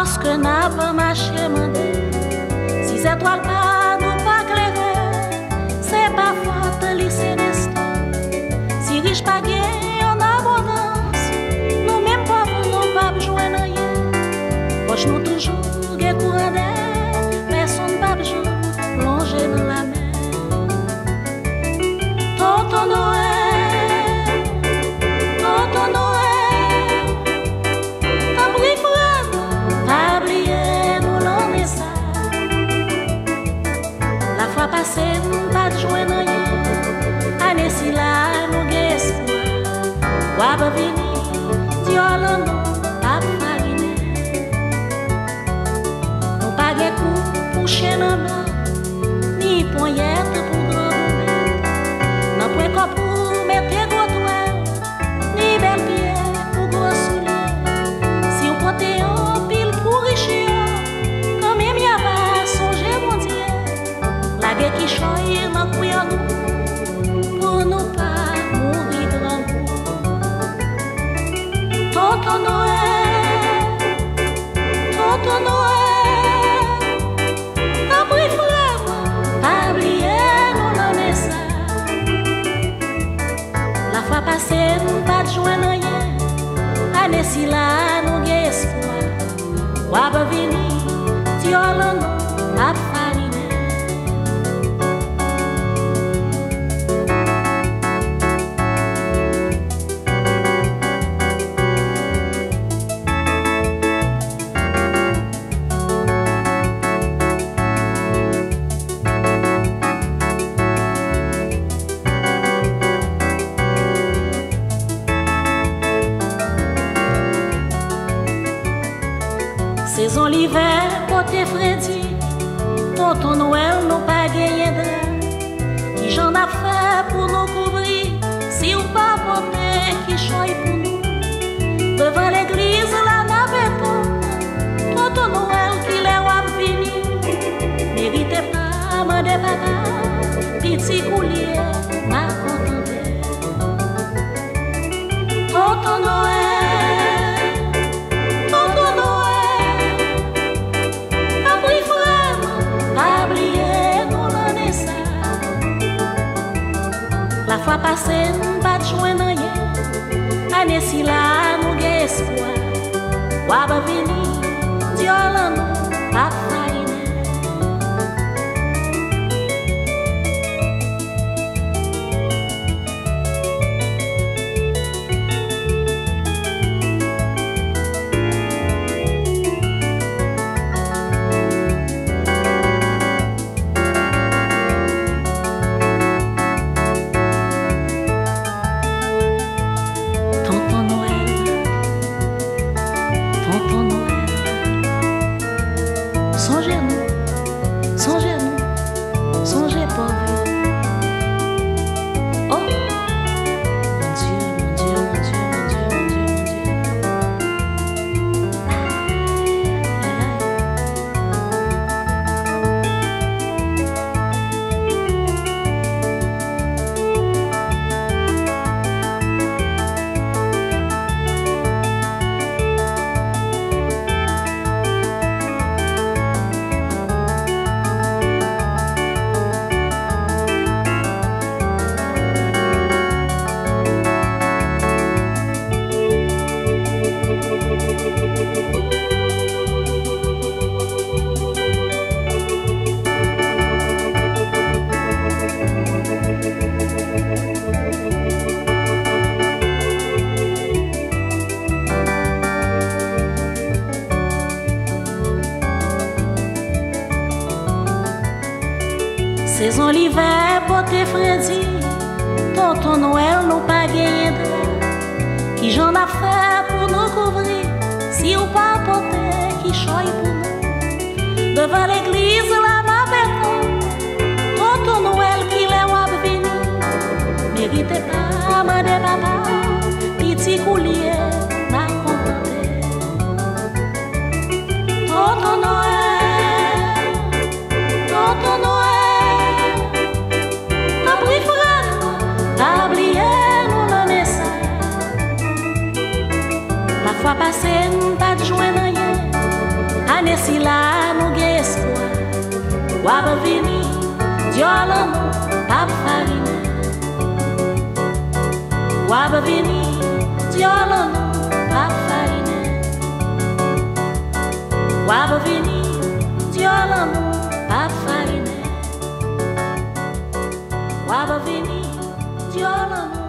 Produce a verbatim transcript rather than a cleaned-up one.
lorsque n'a pas marché mandé. Si étoiles pas nous pas clairer, c'est pas faute lycée destin. Si riche pas gain en abondance, nous même pauvres nous pas besoin de rien. Poche nous toujours gain courant d'air, personne pas besoin plonger dans la mer. Tonton Noël, Tonton Noël, t'as pris frère, pas oublier nous l'en est ça. La fois passée, nous pas joué rien. Année si là, nous gagne espoir. Wap vini, diola nous pas fariner. Nous pas gagne coup pour chien en bas, ni poignette pour grand moment. Non point qu'on pour mettre gros toile, ni belle pierre pour gros soulier. Si on compte en pile pour riche, quand même y a pas songer mon Dieu. La guerre qui choye dans couillon nous, pour nous pas mourir grand coup. Tonton Noël, Tonton Noël, t'as pris frère, pas oublier nous l'en est ça. La fois passée, nous pas joindre rien. Année si là, nous gagne espoir. Wap vini, diola nous pas fariner. Saison l'hiver, côté Freddy, Tonton Noël nous pas gagné de. Qui j'en a fait pour nous couvrir, si ou pas porter qui choye pour nous. Devant l'église, la navette, Tonton Noël qui les wap vini. Mérite pas, mandé papa, petit coulier, m'a contenté. Tonton Noël, Tonton Noël, pas oublier nous l'en est ça. La fois passée, nous pas joindre rien. Année si là, nous gagne espoir. Wap vini, diola nous pas fariner. Songez-nous, songez-nous, songez pas vu. Oh, mon Dieu, mon Dieu, mon Dieu, mon Dieu, mon Dieu, mon Dieu. Aïe, saison l'hiver, porté Freddy, Tonton Noël nous pas gagné de. Qui j'en a fait pour nous couvrir, si ou pas porter qui choye pour nous. Devant l'église, la navette, Tonton Noël qui les wap vini. Mérite pas, mandé papa, petit coulier, m'a contenté. Tonton Noël, Tonton Noël, fois passée, nous pas joindre rien. connais si là nous gagne espoir. Waba vini, diola non, pas farine. Waba vini, diola non, pas farine. Waba vini, diola non, pas farine. Waba vini, diola non.